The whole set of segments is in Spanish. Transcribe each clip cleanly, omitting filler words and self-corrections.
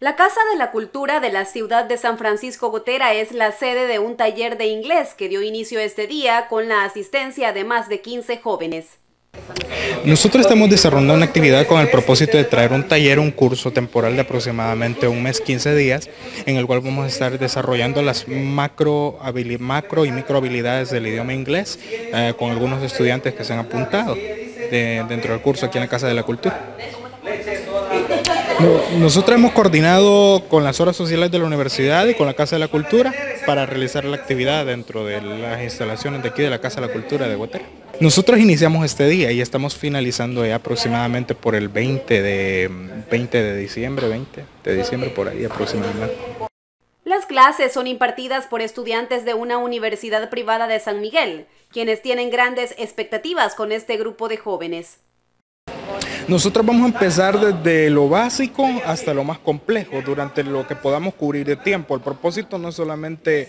La Casa de la Cultura de la ciudad de San Francisco Gotera es la sede de un taller de inglés que dio inicio este día con la asistencia de más de 15 jóvenes. Nosotros estamos desarrollando una actividad con el propósito de traer un taller, un curso temporal de aproximadamente un mes, 15 días, en el cual vamos a estar desarrollando las macro y micro habilidades del idioma inglés con algunos estudiantes que se han apuntado dentro del curso aquí en la Casa de la Cultura. Nosotros hemos coordinado con las horas sociales de la universidad y con la Casa de la Cultura para realizar la actividad dentro de las instalaciones de aquí de la Casa de la Cultura de Gotera. Nosotros iniciamos este día y estamos finalizando ya aproximadamente por el 20 de diciembre por ahí aproximadamente. Las clases son impartidas por estudiantes de una universidad privada de San Miguel, quienes tienen grandes expectativas con este grupo de jóvenes. Nosotros vamos a empezar desde lo básico hasta lo más complejo, durante lo que podamos cubrir de tiempo. El propósito no es solamente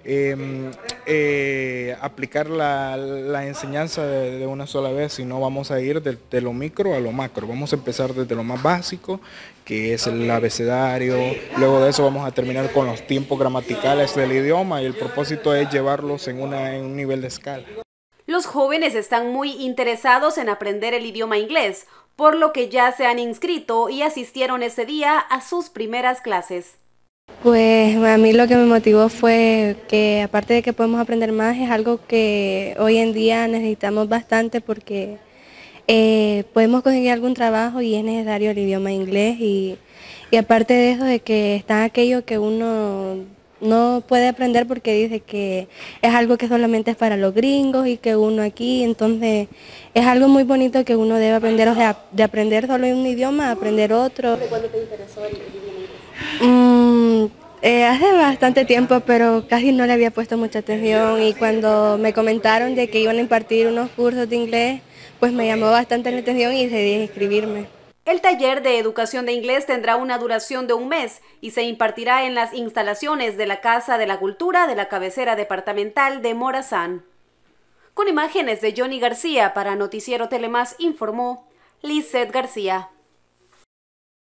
aplicar la enseñanza de una sola vez, sino vamos a ir de lo micro a lo macro. Vamos a empezar desde lo más básico, que es el abecedario, luego de eso vamos a terminar con los tiempos gramaticales del idioma y el propósito es llevarlos en un nivel de escala. Los jóvenes están muy interesados en aprender el idioma inglés, por lo que ya se han inscrito y asistieron ese día a sus primeras clases. Pues a mí lo que me motivó fue que aparte de que podemos aprender más, es algo que hoy en día necesitamos bastante porque podemos conseguir algún trabajo y es necesario el idioma inglés y aparte de eso de que está aquello que uno no puede aprender porque dice que es algo que solamente es para los gringos y que uno aquí, entonces es algo muy bonito que uno debe aprender, o sea, de aprender solo un idioma, aprender otro. ¿De cuándo te interesó el idioma inglés? Hace bastante tiempo, pero casi no le había puesto mucha atención y cuando me comentaron de que iban a impartir unos cursos de inglés, pues me llamó bastante la atención y decidí inscribirme. El taller de educación de inglés tendrá una duración de un mes y se impartirá en las instalaciones de la Casa de la Cultura de la cabecera departamental de Morazán. Con imágenes de Johnny García para Noticiero Telemás informó Lizeth García.